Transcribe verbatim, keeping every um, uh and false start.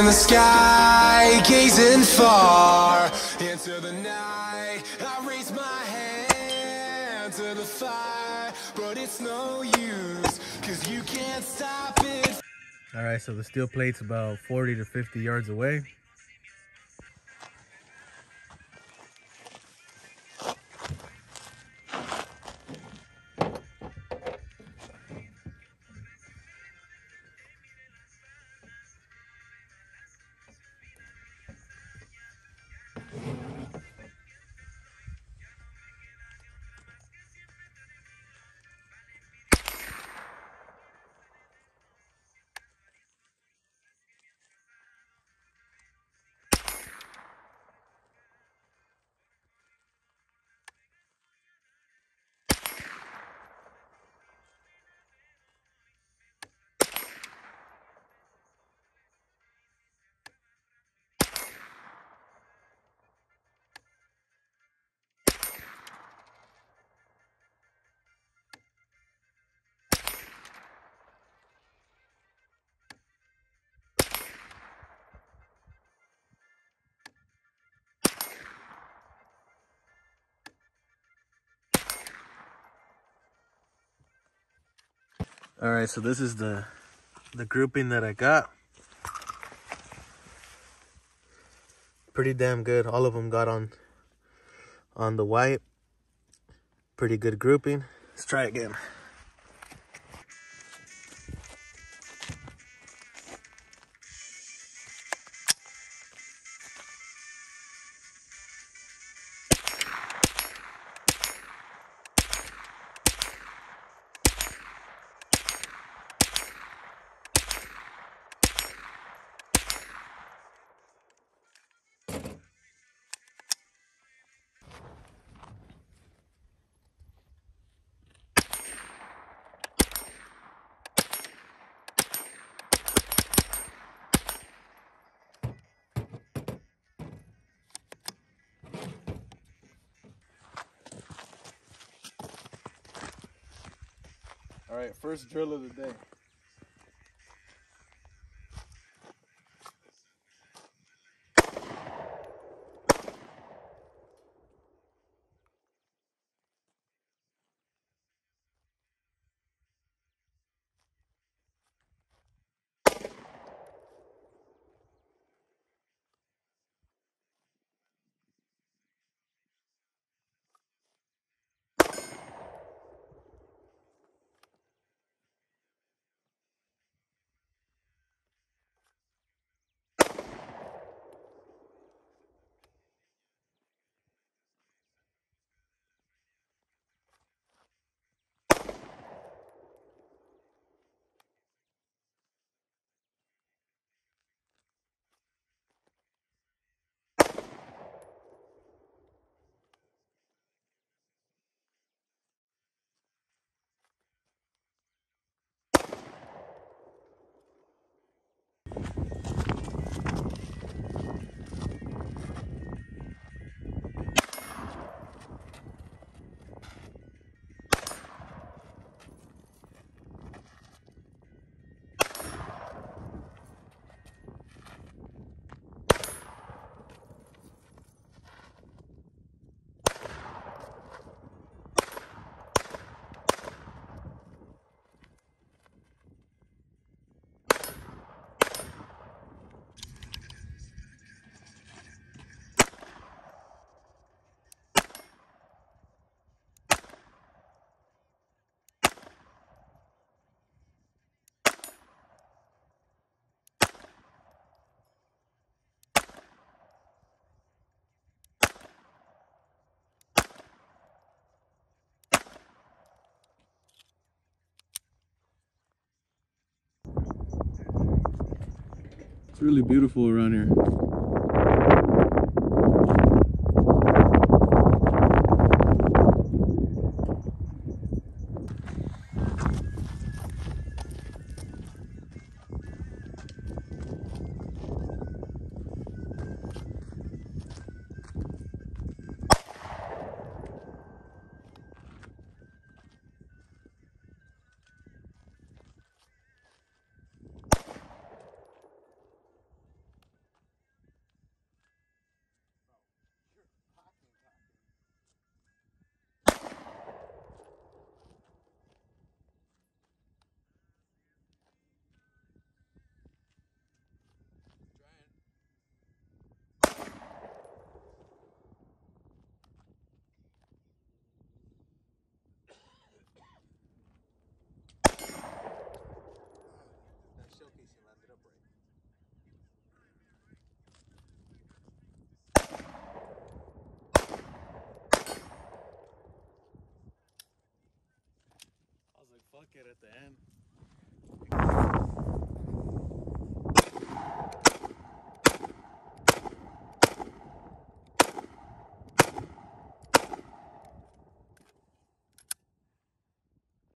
the sky, gazing far into the night. I raise my hand to the fire, but it's no use, cause you can't stop it. All right, so the steel plate's about forty to fifty yards away. All right, so this is the the grouping that I got. Pretty damn good. All of them got on on the white. Pretty good grouping. Let's try again. All right, first drill of the day. It's really beautiful around here. fuck it at the end.